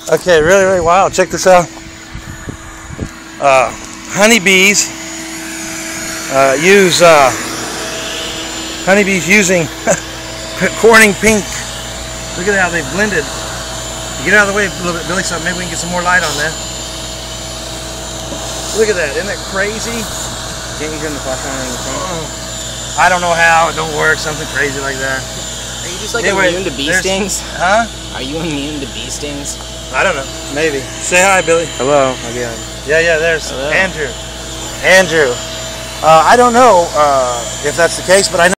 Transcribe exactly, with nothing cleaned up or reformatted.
Okay, really, really wild. Check this out. Uh, honeybees uh, use uh, honeybees using Corning pink. Look at how they've blended. Get out of the way a little bit, Billy, so maybe we can get some more light on that. Look at that. Isn't that crazy? Can't you turn the flashlight on your phone? I don't know how. It don't work. Something crazy like that. Are you just like Anyway, immune to bee stings? Huh? Are you immune to bee stings? I don't know. Maybe. Say hi, Billy. Hello. Again. Yeah, yeah. There's Hello. Andrew. Andrew. Uh, I don't know uh, if that's the case, but I know.